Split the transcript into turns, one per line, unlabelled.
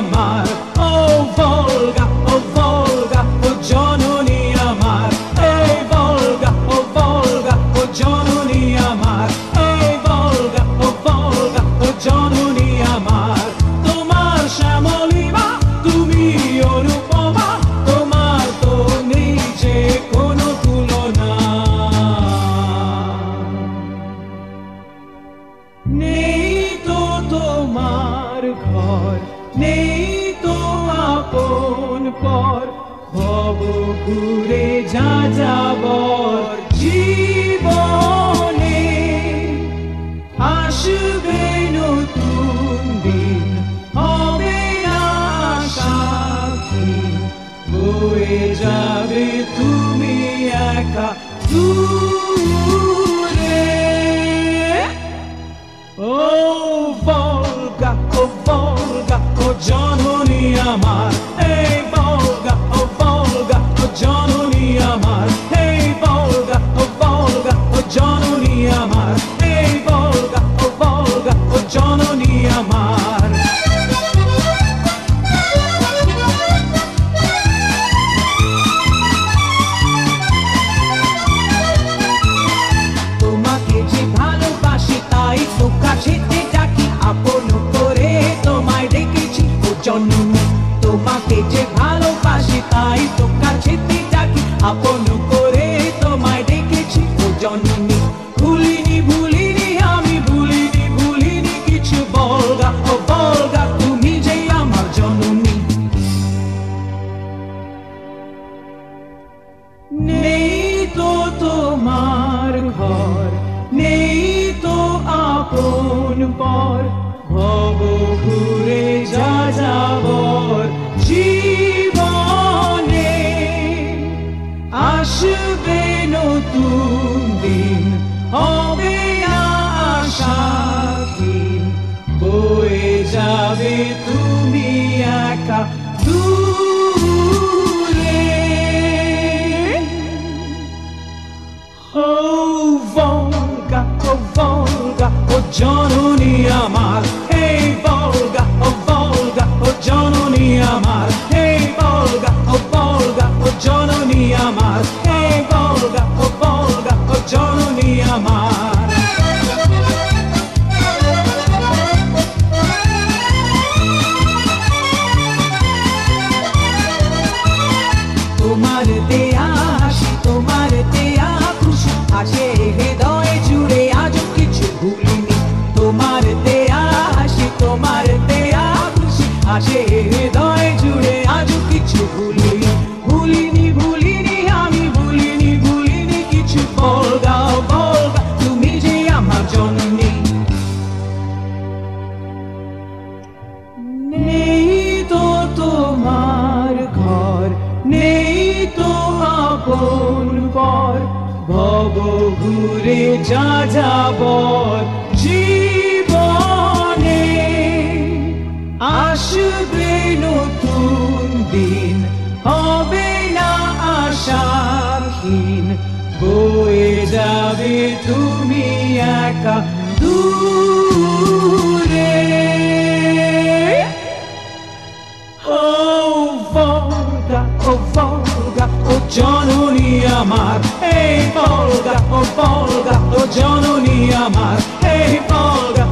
আমার, ও ভলগা, ও ভলগা, ও জননী আমার, এই ভলগা, ও ভলগা, ও জননী আমার, এই ভলগা, ও ভলগা, ও জননী আমার। তোমার শ্যামলিমা তুমি অনুপমা, তোমার তো নেই যে কোনো তুলনা। নেই তো তোমার ঘর, নেই তো আপন পর, ভব ঘুরে যা যাবর জীবনে। আসবে নতুন দিন, হবে আশাহীন, বয়ে যাবে তুমি একা দূরে। ও ভলগা, ও ভলগা, ও জননী আমার, এই ভলগা, ও ভলগা, ও জননী আমার, এই ভলগা, ও ভলগা, ও জননী আমার, এই ভলগা, ও ভলগা, ও জননী আমার। তোমাকে যে ভালোবাসি তাই তো কাছেতে ডাকি, আপন করে তোমায় ডেকেছি ও জননী। তোমাকে যে ভালোবাসি তাই তো কাছেতে ডাকি, আপন করে তোমায় ডেকেছি ও জননী। ভুলিনি ভুলিনি আমি, ভুলিনি ভুলিনি কিছু, ভলগা, ও ভলগা, তুমি যে আমার জননী। নেই তো তোমার ঘর, নেই তো আপন পর, ভব ঘুরে যা যাবর জীবনে। আসবে নতুন দিন, হবে আশাহীন, বয়ে যাবে তুমি একা দূরে। ও ভলগা, ও ভলগা, ও জননী আমার, এই ভলগা, ও ভলগা, ও জননী আমার, এই ভলগা, ও ভলগা, ও জননী আমার, এই ভলগা, ও ভলগা, ও জননী আমার। তোমার দেয়া হাসি, তোমার দেয়া খুশি আছে হৃদয় জুড়ে, আজ কিছু ভুলিনি। তোমার দেয়া হাসি, তোমার দেয়া খুশি আছে হৃদয় জুড়ে, আজ কিছু ভুলিনি। ভুলিনি ভুলিনি আমি, ভুলিনি ভুলিনি কিছু, ভলগা, ও ভলগা, তুমি যে আমার জননী। নেই তো তোমার ঘর, নেই তো আপন পর, ভব ঘুরে যা যাবর জীবনে। আসবে নতুন দিন, হবে না আশাহীন, বয়ে যাবে তুমি একা দূরে। ও ভলগা, ও ভলগা, ও জননী আমার, এই ভলগা, ও ভলগা, ও জননী আমার, এই ভলগা,